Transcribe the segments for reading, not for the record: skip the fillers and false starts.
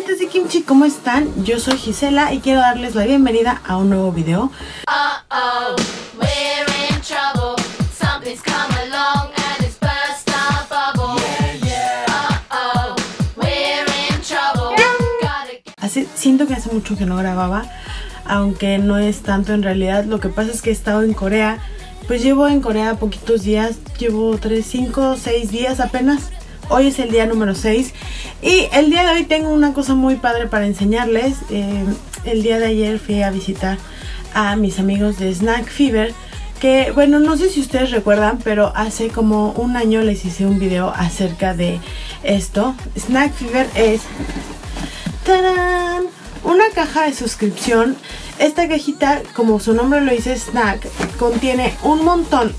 amantes de kimchi, ¿cómo están? Yo soy Gisela y quiero darles la bienvenida a un nuevo video. Así, siento que hace mucho que no grababa, aunque no es tanto en realidad. Lo que pasa es que he estado en Corea. Pues llevo en Corea poquitos días, llevo 3, 5, 6 días apenas. Hoy es el día número 6 y el día de hoy tengo una cosa muy padre para enseñarles. El día de ayer fui a visitar a mis amigos de Snack Fever, que bueno, no sé si ustedes recuerdan, pero hace como un año les hice un video acerca de esto. Snack Fever es ¡tarán!, una caja de suscripción. Esta cajita, como su nombre lo dice, snack, contiene un montón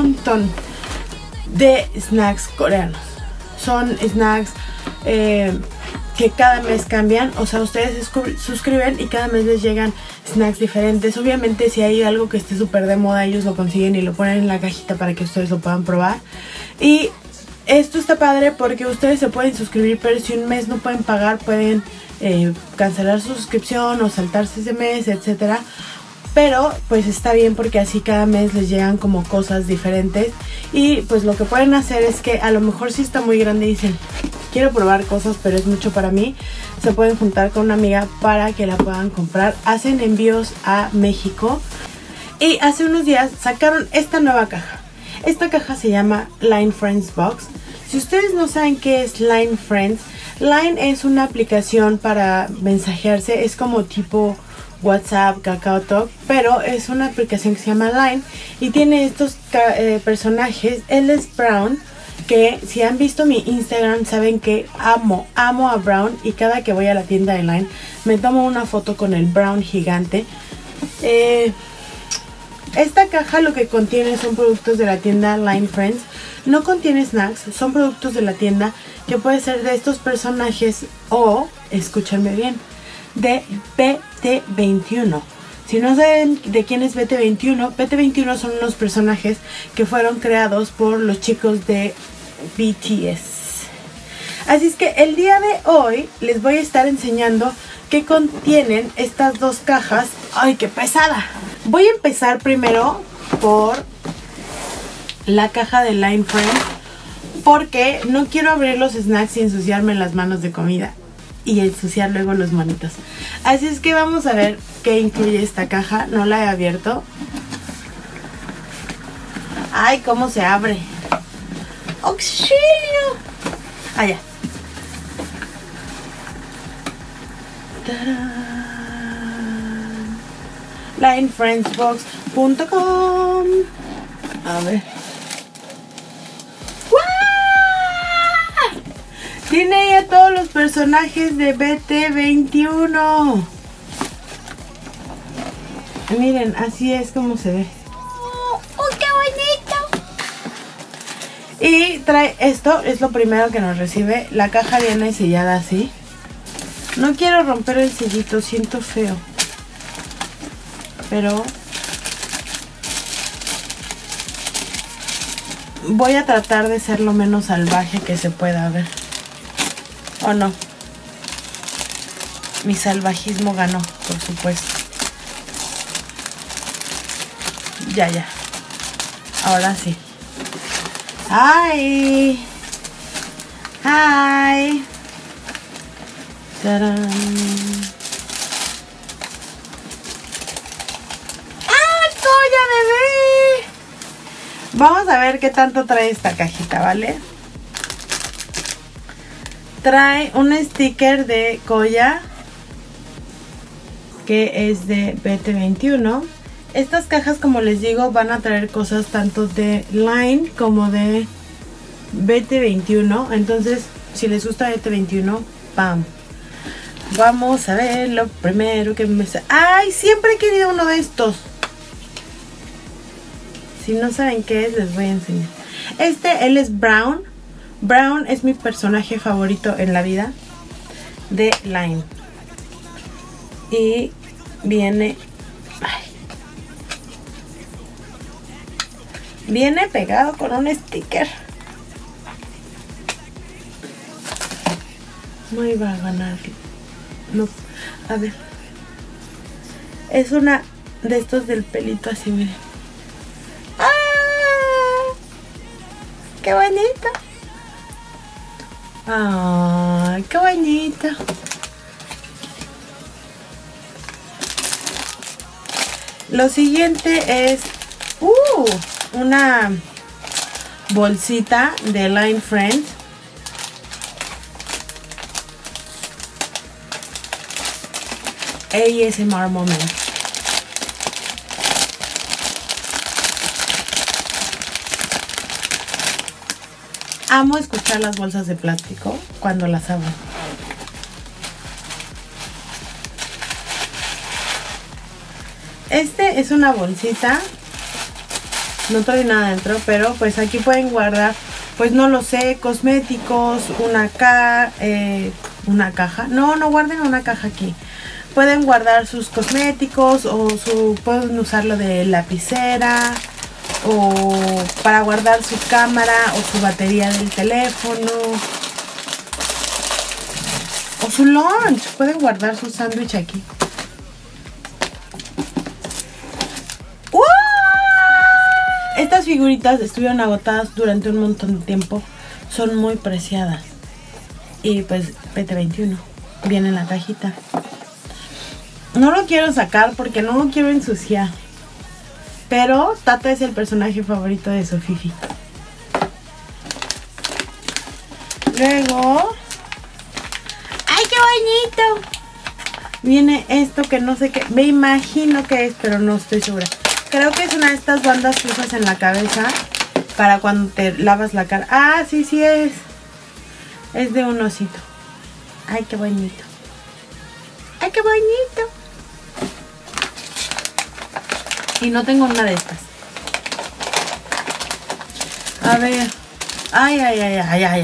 de snacks coreanos. Son snacks que cada mes cambian. O sea, ustedes se suscriben y cada mes les llegan snacks diferentes. Obviamente si hay algo que esté súper de moda, ellos lo consiguen y lo ponen en la cajita para que ustedes lo puedan probar. Y esto está padre porque ustedes se pueden suscribir, pero si un mes no pueden pagar, pueden cancelar su suscripción o saltarse ese mes, etcétera. Pero pues está bien porque así cada mes les llegan como cosas diferentes. Y pues lo que pueden hacer es que a lo mejor si está muy grande y dicen quiero probar cosas pero es mucho para mí, se pueden juntar con una amiga para que la puedan comprar. Hacen envíos a México. Y hace unos días sacaron esta nueva caja. Esta caja se llama Line Friends Box. Si ustedes no saben qué es Line Friends, Line es una aplicación para mensajearse. Es como tipo WhatsApp, KakaoTalk, pero es una aplicación que se llama Line y tiene estos personajes. Él es Brown, que si han visto mi Instagram saben que amo a Brown, y cada que voy a la tienda de Line me tomo una foto con el Brown gigante. Esta caja lo que contiene son productos de la tienda Line Friends. No contiene snacks, son productos de la tienda que puede ser de estos personajes o, escúchenme bien, de BT21. Si no saben de quién es BT21, BT21 son unos personajes que fueron creados por los chicos de BTS. Así es que el día de hoy les voy a estar enseñando qué contienen estas dos cajas. ¡Ay, qué pesada! Voy a empezar primero por la caja de Line Friends, porque no quiero abrir los snacks y ensuciarme las manos de comida y ensuciar luego los manitos. Así es que vamos a ver qué incluye esta caja. No la he abierto. ¡Ay, cómo se abre! ¡Auxilio! Allá. linefriendsbox.com. A ver. ¡Wow! Tiene ya todos los personajes de BT21. Miren, así es como se ve. ¡Oh, qué bonito! Y trae esto, es lo primero que nos recibe. La caja viene sellada así. No quiero romper el sellito, siento feo. Pero voy a tratar de ser lo menos salvaje que se pueda. Ver. ¿O no? Mi salvajismo ganó, por supuesto. Ya. Ahora sí. ¡Ay! ¡Ay! ¡Tarán! Vamos a ver qué tanto trae esta cajita, ¿vale? Trae un sticker de Koya, que es de BT21. Estas cajas, como les digo, van a traer cosas tanto de Line como de BT21. Entonces, si les gusta BT21, ¡pam! Vamos a ver lo primero que me sale. ¡Ay! Siempre he querido uno de estos. Si no saben qué es, les voy a enseñar. Él es Brown. Brown es mi personaje favorito en la vida de Line. Y viene... Ay, viene pegado con un sticker. No iba a ganar No, a ver. Es una de estos del pelito así, miren. ¡Ah! ¡Qué bonito! ¡Ay, qué bonito! Lo siguiente es una bolsita de Line Friends. ASMR Moment. Amo escuchar las bolsas de plástico cuando las abro. Este es una bolsita. No trae nada dentro, pero pues aquí pueden guardar, pues no lo sé, cosméticos, una caja. No guarden una caja aquí. Pueden guardar sus cosméticos o pueden usarlo de lapicera o para guardar su cámara o su batería del teléfono o su lunch. Pueden guardar su sándwich aquí. Estas figuritas estuvieron agotadas durante un montón de tiempo. Son muy preciadas. Y pues PT21 viene en la cajita. No lo quiero sacar porque no lo quiero ensuciar. Pero Tata es el personaje favorito de Sofifi. Luego... ¡ay, qué bonito! Viene esto que no sé qué. Me imagino que es, pero no estoy segura. Creo que es una de estas bandas que usas en la cabeza para cuando te lavas la cara. Ah, sí es. Es de un osito. Ay, qué bonito. Ay, qué bonito. Y no tengo una de estas. A ver. Ay.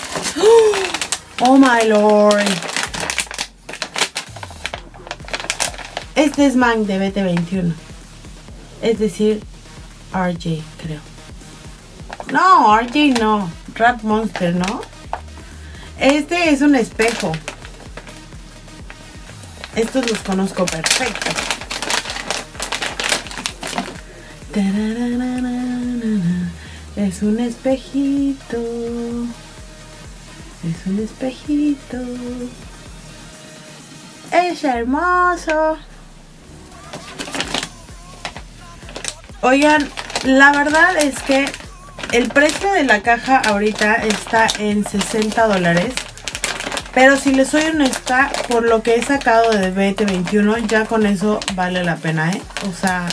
Oh my lord. Este es Mang de BT21. Es decir, RJ, creo. No, RJ no. Rat Monster, ¿no? Este es un espejo. Estos los conozco perfecto. Es un espejito. Es un espejito. Es hermoso. Oigan, la verdad es que el precio de la caja ahorita está en $60. Pero si les soy honesta, por lo que he sacado de BT21, ya con eso vale la pena, ¿eh? O sea,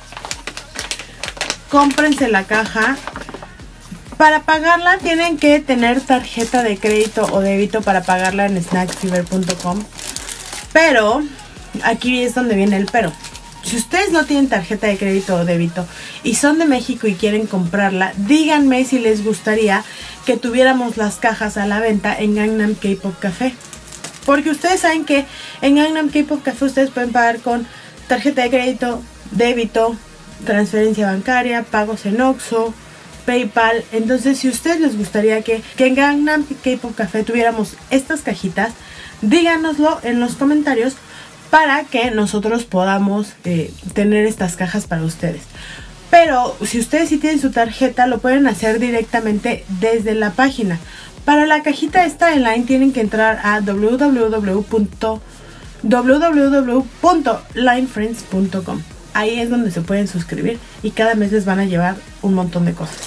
cómprense la caja. Para pagarla tienen que tener tarjeta de crédito o débito para pagarla en snacksfever.com. Pero, aquí es donde viene el pero. Si ustedes no tienen tarjeta de crédito o débito y son de México y quieren comprarla, díganme si les gustaría que tuviéramos las cajas a la venta en Gangnam K-Pop Café. Porque ustedes saben que en Gangnam K-Pop Café ustedes pueden pagar con tarjeta de crédito, débito, transferencia bancaria, pagos en Oxxo, PayPal. Entonces, si a ustedes les gustaría que en Gangnam K-Pop Café tuviéramos estas cajitas, díganoslo en los comentarios para que nosotros podamos tener estas cajas para ustedes. Pero si ustedes sí tienen su tarjeta, lo pueden hacer directamente desde la página. Para la cajita esta en line tienen que entrar a www.linefriends.com. Ahí es donde se pueden suscribir y cada mes les van a llevar un montón de cosas.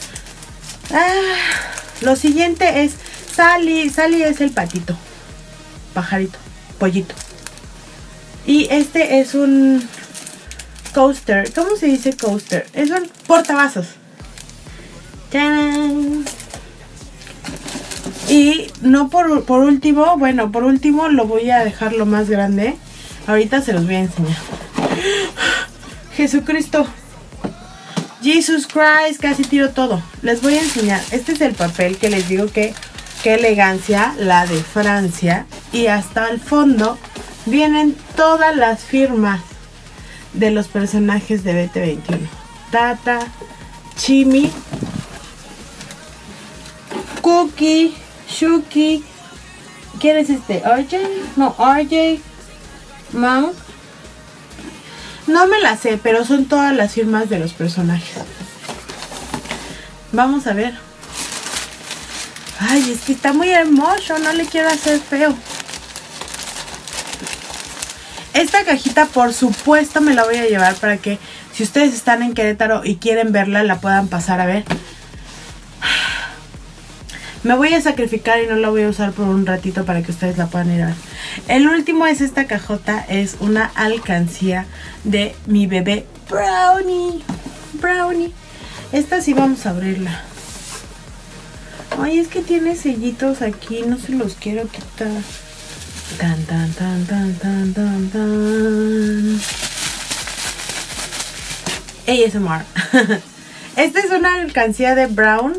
Lo siguiente es Sally. Sally es el patito, pajarito, pollito. Y este es un coaster. ¿Cómo se dice coaster? Es un portavasos. ¡Tarán! Y no por último, bueno, por último lo voy a dejar lo más grande. Ahorita se los voy a enseñar. Jesucristo. Jesus Christ, casi tiro todo. Les voy a enseñar. Este es el papel que les digo que qué elegancia, la de Francia. Y hasta el fondo vienen todas las firmas de los personajes de BT21. Tata, Chimi, Cookie, Shuki, ¿Quién es este? ¿RJ? No, RJ Monk. No me la sé, pero son todas las firmas de los personajes. Vamos a ver. Ay, es que está muy hermoso, no le quiero hacer feo. Esta cajita, por supuesto, me la voy a llevar para que si ustedes están en Querétaro y quieren verla, la puedan pasar a ver. Me voy a sacrificar y no la voy a usar por un ratito para que ustedes la puedan ir a ver. El último es esta cajota, es una alcancía de mi bebé Brownie. Brownie. Esta sí vamos a abrirla. Ay, es que tiene sellitos aquí, no se los quiero quitar. Tan, tan, tan, tan, tan, tan, tan. ASMR. Esta es una alcancía de Brown.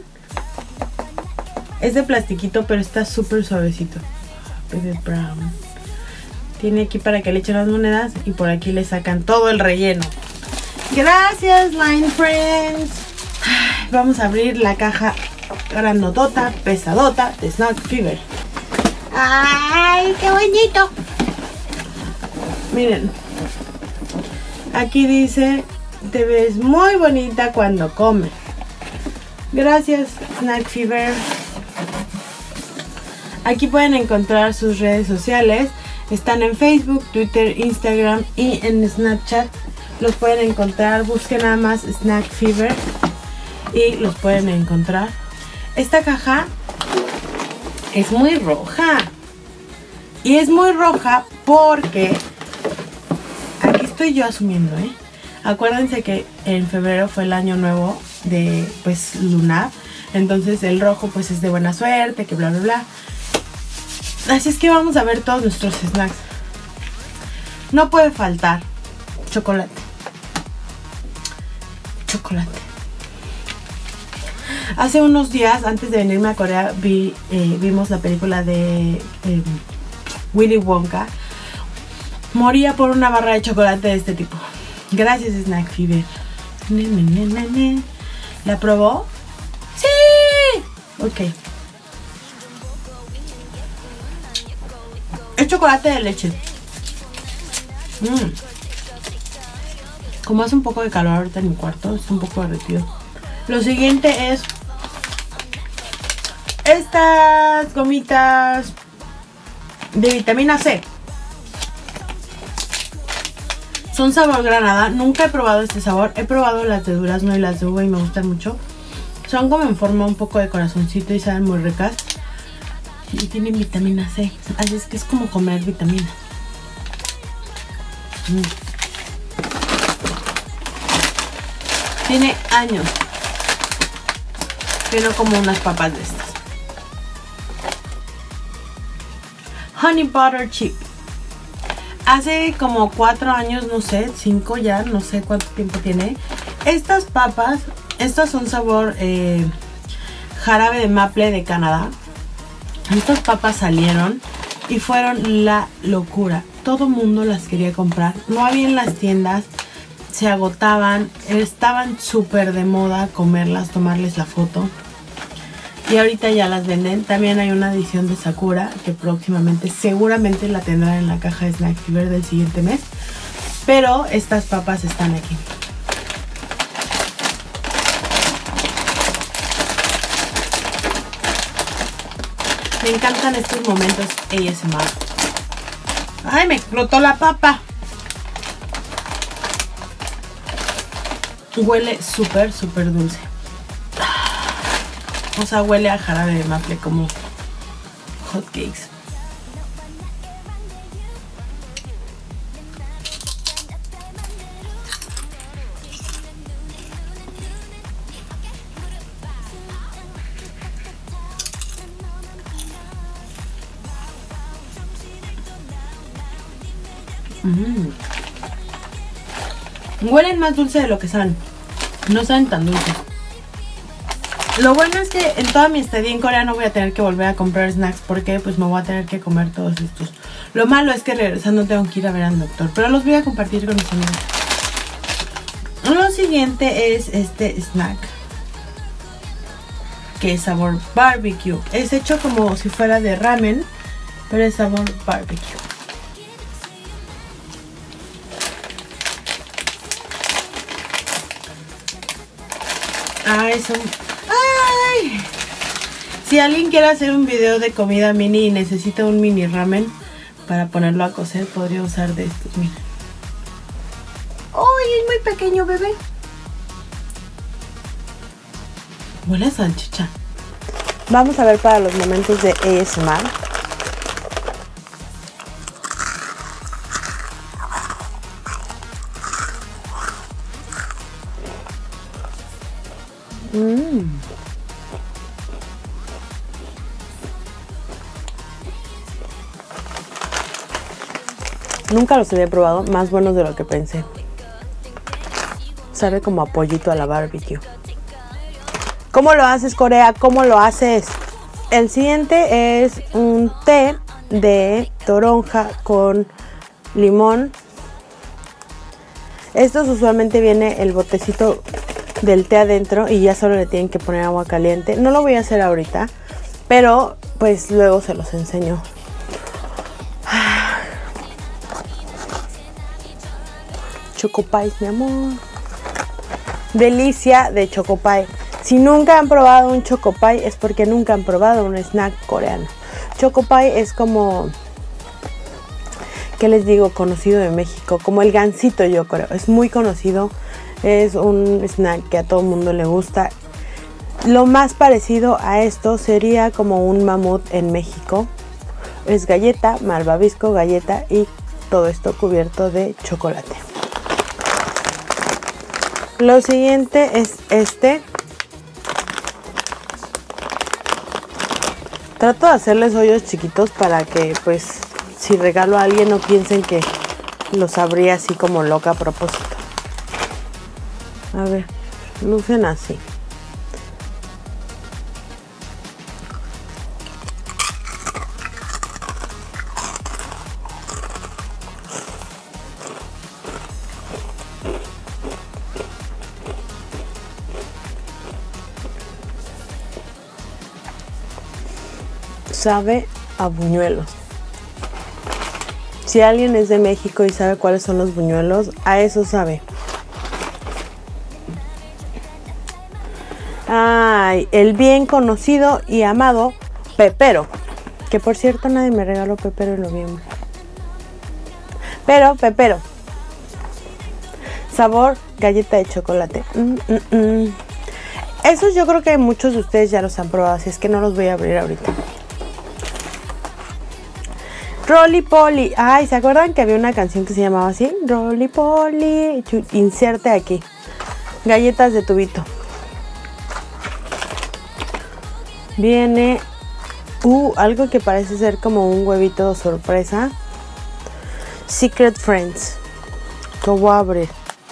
Es de plastiquito, pero está súper suavecito. Bebé Brown. Tiene aquí para que le echen las monedas y por aquí le sacan todo el relleno. Gracias, Line Friends. Vamos a abrir la caja grandotota, pesadota de Snack Fever. ¡Ay, qué bonito! Miren. Aquí dice, te ves muy bonita cuando comes. Gracias, Snack Fever. Aquí pueden encontrar sus redes sociales. Están en Facebook, Twitter, Instagram y en Snapchat. Los pueden encontrar. Busquen nada más Snack Fever y los pueden encontrar. Esta caja es muy roja. Y es muy roja porque aquí estoy yo asumiendo, ¿eh? Acuérdense que en febrero fue el año nuevo de, pues, lunar. Entonces el rojo pues es de buena suerte, que bla bla bla. Así es que vamos a ver todos nuestros snacks. No puede faltar chocolate. Chocolate. Hace unos días, antes de venirme a Corea, vimos la película de Willy Wonka. Moría por una barra de chocolate de este tipo. Gracias, Snack Fever. ¿La probó? ¡Sí! Ok. Es chocolate de leche. Como hace un poco de calor ahorita en mi cuarto, está un poco derretido. Lo siguiente es estas gomitas de vitamina C. Son sabor granada. Nunca he probado este sabor. He probado las de durazno y las de uva y me gustan mucho. Son como en forma un poco de corazoncito y saben muy ricas. Y tienen vitamina C. Así es que es como comer vitamina. Tiene años que no como unas papas de estas. Honey Butter Chip. Hace como 4 años, no sé, 5 ya, no sé cuánto tiempo tiene. Estas papas, estas son sabor jarabe de maple de Canadá. Estas papas salieron y fueron la locura. Todo el mundo las quería comprar. No había en las tiendas, se agotaban, estaban súper de moda comerlas, tomarles la foto. Y ahorita ya las venden. También hay una edición de Sakura que próximamente, seguramente la tendrán en la caja de Snack Fever del siguiente mes. Pero estas papas están aquí. Me encantan estos momentos ASMR. ¡Ay, me explotó la papa! Huele súper, súper dulce. O sea, huele a jarabe de maple como hot cakes. Huelen más dulce de lo que saben. No saben tan dulces. Lo bueno es que en toda mi estadía en Corea no voy a tener que volver a comprar snacks porque pues me voy a tener que comer todos estos. Lo malo es que regresando tengo que ir a ver al doctor, pero los voy a compartir con mis amigos. Lo siguiente es este snack, que es sabor barbecue. Es hecho como si fuera de ramen. pero es sabor barbecue. Ay, son... ¡Ay! Si alguien quiere hacer un video de comida mini y necesita un mini ramen para ponerlo a cocer, podría usar de estos, miren. ¡Ay, es muy pequeño, bebé! Huele a salchicha. Vamos a ver para los momentos de ASMR. Nunca los había probado, más buenos de lo que pensé. Sabe como a pollito a la barbecue. ¿Cómo lo haces, Corea? ¿Cómo lo haces? El siguiente es un té de toronja con limón. Estos usualmente viene el botecito del té adentro y ya solo le tienen que poner agua caliente. No lo voy a hacer ahorita, pero pues luego se los enseño. Choco Pie, mi amor. Delicia de Choco Pie. Si nunca han probado un Choco Pie es porque nunca han probado un snack coreano. Choco Pie es como, ¿qué les digo? Conocido de México, como el gansito, yo creo. Es muy conocido, es un snack que a todo el mundo le gusta. Lo más parecido a esto sería como un mamut en México. Es galleta, malvavisco, galleta y todo esto cubierto de chocolate. Lo siguiente es este. Trato de hacerles hoyos chiquitos para que, pues, si regalo a alguien no piensen que los abrí así como loca a propósito. A ver, lucen así. Sabe a buñuelos. Si alguien es de México y sabe cuáles son los buñuelos, a eso sabe. Ay, el bien conocido y amado pepero. Que por cierto nadie me regaló pepero en noviembre. Pero pepero. Sabor galleta de chocolate. Esos yo creo que muchos de ustedes ya los han probado, así es que no los voy a abrir ahorita. Rolly Polly. Ay, ¿se acuerdan que había una canción que se llamaba así? Rolly Polly. Inserte aquí. Galletas de tubito. Viene algo que parece ser como un huevito sorpresa. Secret Friends. Lo voy a abrir.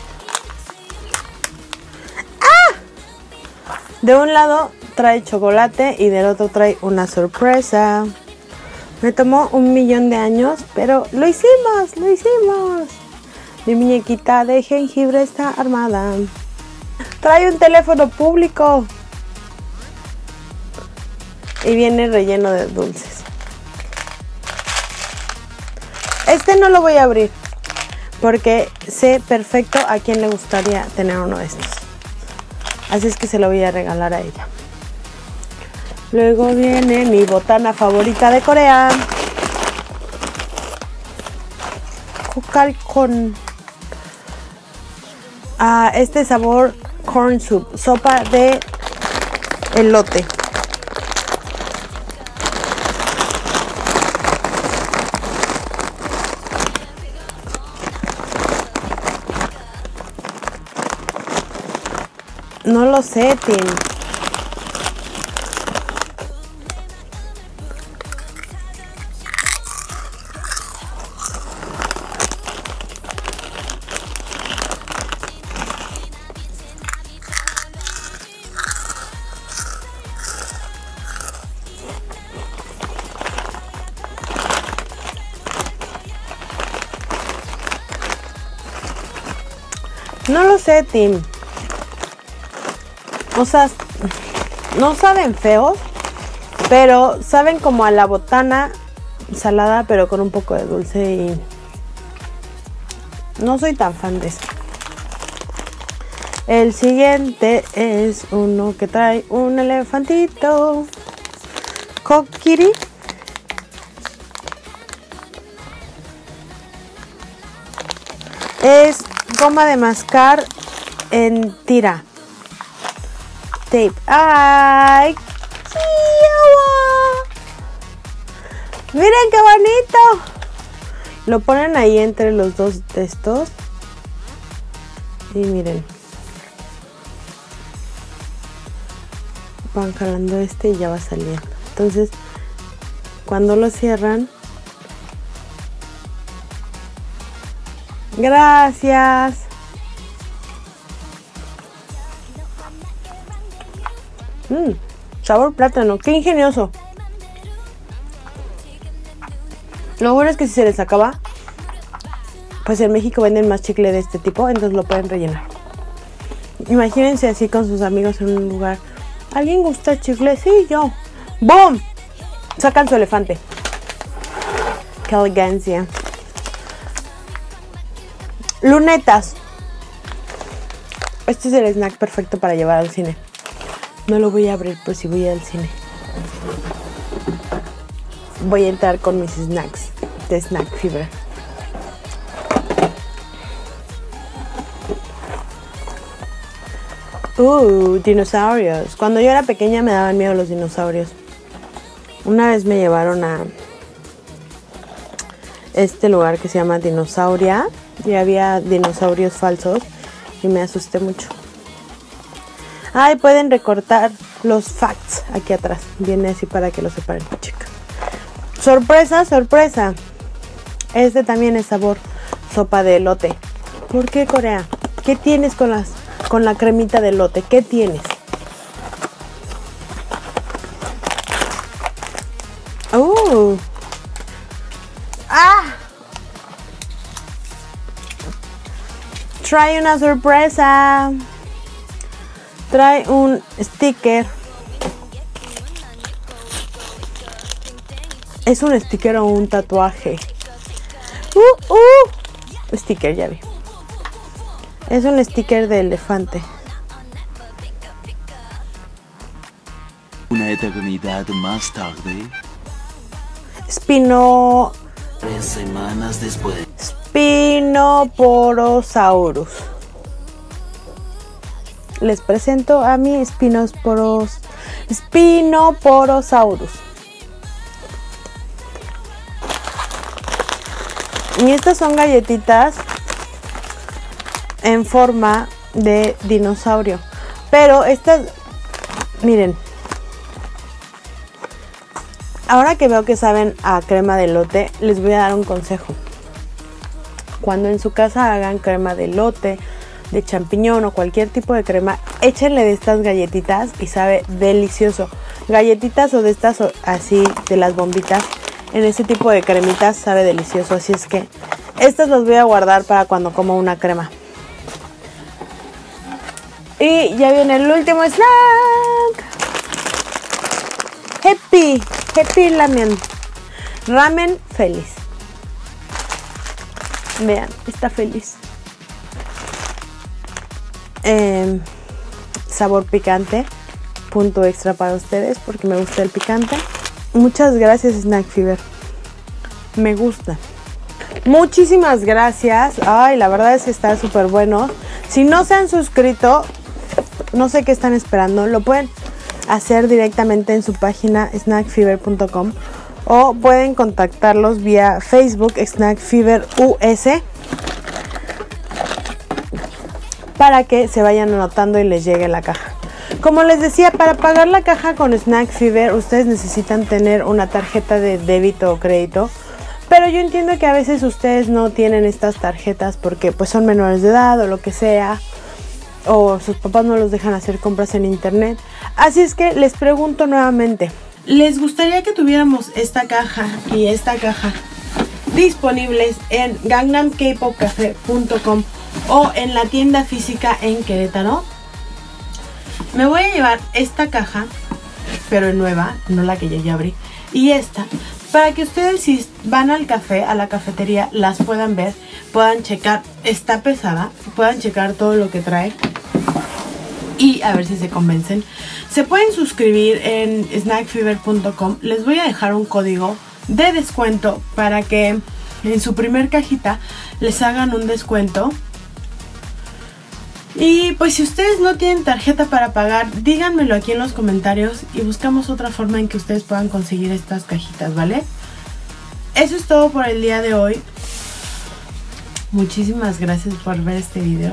¡Ah! De un lado trae chocolate y del otro trae una sorpresa. Me tomó 1.000.000 de años, pero lo hicimos, lo hicimos. Mi muñequita de jengibre está armada. Trae un teléfono público. Y viene relleno de dulces. Este no lo voy a abrir, porque sé perfecto a quién le gustaría tener uno de estos. Así es que se lo voy a regalar a ella. Luego viene mi botana favorita de Corea. Kokal con este sabor corn soup, sopa de elote. No lo sé, Tim. No lo sé, Tim. O sea, no saben feos, pero saben como a la botana salada, pero con un poco de dulce y no soy tan fan de eso. El siguiente es uno que trae un elefantito. Kokiri. Es goma de mascar en tira. Tape. ¡Ay! ¡Chihuahua! ¡Miren qué bonito! Lo ponen ahí entre los dos de estos. Y miren. Van jalando este y ya va saliendo. Entonces, cuando lo cierran... Gracias. Sabor plátano. ¡Qué ingenioso! Lo bueno es que si se les acaba, pues en México venden más chicle de este tipo, entonces lo pueden rellenar. Imagínense así con sus amigos en un lugar. ¿Alguien gusta chicle? Sí, yo. ¡Boom! Sacan su elefante. ¡Qué elegancia! Lunetas. Este es el snack perfecto para llevar al cine. No lo voy a abrir, pues si voy al cine. Voy a entrar con mis snacks de Snack Fever. Dinosaurios. Cuando yo era pequeña me daban miedo los dinosaurios. Una vez me llevaron a este lugar que se llama Dinosauria y había dinosaurios falsos y me asusté mucho. Ay, pueden recortar los facts aquí atrás. Viene así para que lo separen, chicas. Sorpresa, sorpresa. Este también es sabor sopa de elote. ¿Por qué, Corea? ¿Qué tienes con la cremita de elote? ¿Qué tienes? ¡Ah! Trae una sorpresa. Trae un sticker. ¿Es un sticker o un tatuaje? Sticker, ya vi. Es un sticker de elefante. Una eternidad más tarde. Spino... 3 semanas después. Spinoporosaurus. Les presento a mi Spinoporosaurus. Y estas son galletitas en forma de dinosaurio. Pero estas, miren. Ahora que veo que saben a crema de elote, les voy a dar un consejo. Cuando en su casa hagan crema de elote, de champiñón o cualquier tipo de crema, échenle de estas galletitas y sabe delicioso. Galletitas o de estas así, de las bombitas, en ese tipo de cremitas sabe delicioso. Así es que estas las voy a guardar para cuando como una crema. Y ya viene el último snack. Happy Ramen. Ramen feliz. Vean, está feliz. Sabor picante. Punto extra para ustedes porque me gusta el picante. Muchas gracias, Snack Fever. Me gusta. Muchísimas gracias. Ay, la verdad es que está súper bueno. Si no se han suscrito, no sé qué están esperando. Lo pueden hacer directamente en su página snackfever.com o pueden contactarlos vía Facebook Snack Fever US para que se vayan anotando y les llegue la caja. Como les decía, para pagar la caja con Snack Fever ustedes necesitan tener una tarjeta de débito o crédito, pero yo entiendo que a veces ustedes no tienen estas tarjetas porque pues son menores de edad o lo que sea, o sus papás no los dejan hacer compras en internet. Así es que les pregunto nuevamente, ¿les gustaría que tuviéramos esta caja y esta caja disponibles en gangnamkpopcafe.com o en la tienda física en Querétaro? Me voy a llevar esta caja, pero nueva, no la que ya abrí, y esta, para que ustedes, si van al café, a la cafetería, las puedan ver, puedan checar. Está pesada, puedan checar todo lo que trae y a ver si se convencen. Se pueden suscribir en snackfever.com. Les voy a dejar un código de descuento para que en su primer cajita les hagan un descuento. Y pues si ustedes no tienen tarjeta para pagar, díganmelo aquí en los comentarios y buscamos otra forma en que ustedes puedan conseguir estas cajitas, ¿vale? Eso es todo por el día de hoy. Muchísimas gracias por ver este video.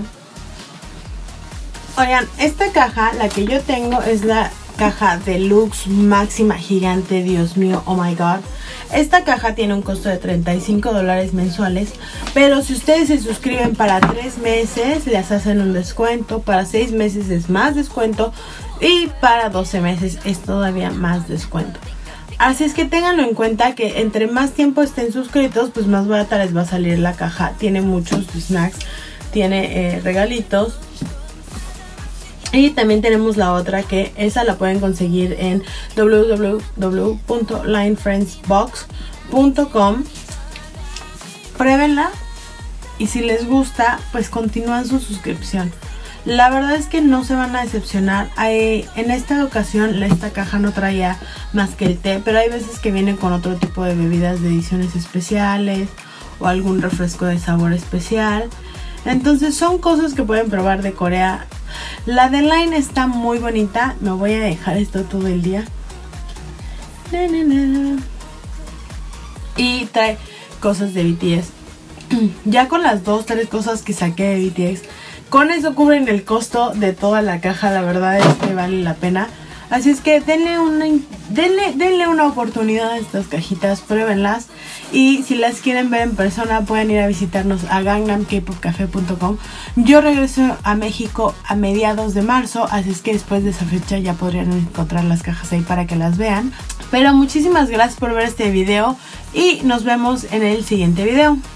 Oigan, esta caja, la que yo tengo, es la caja deluxe máxima gigante. Dios mío, oh my god. Esta caja tiene un costo de $35 mensuales, pero si ustedes se suscriben para 3 meses les hacen un descuento, para 6 meses es más descuento y para 12 meses es todavía más descuento. Así es que ténganlo en cuenta, que entre más tiempo estén suscritos, pues más barata les va a salir la caja. Tiene muchos snacks, tiene regalitos. Y también tenemos la otra, que esa la pueden conseguir en www.linefriendsbox.com. Pruébenla y si les gusta, pues continúan su suscripción. La verdad es que no se van a decepcionar. En esta ocasión esta caja no traía más que el té, pero hay veces que vienen con otro tipo de bebidas de ediciones especiales o algún refresco de sabor especial. Entonces son cosas que pueden probar de Corea. La de Line está muy bonita. Me voy a dejar esto todo el día. Y trae cosas de BTS. Ya con las 2-3 cosas que saqué de BTS, con eso cubren el costo de toda la caja. La verdad es que vale la pena. Así es que denle una oportunidad a estas cajitas, pruébenlas. Y si las quieren ver en persona, pueden ir a visitarnos a gangnamkpopcafe.com. Yo regreso a México a mediados de marzo, así es que después de esa fecha ya podrían encontrar las cajas ahí para que las vean. Pero muchísimas gracias por ver este video y nos vemos en el siguiente video.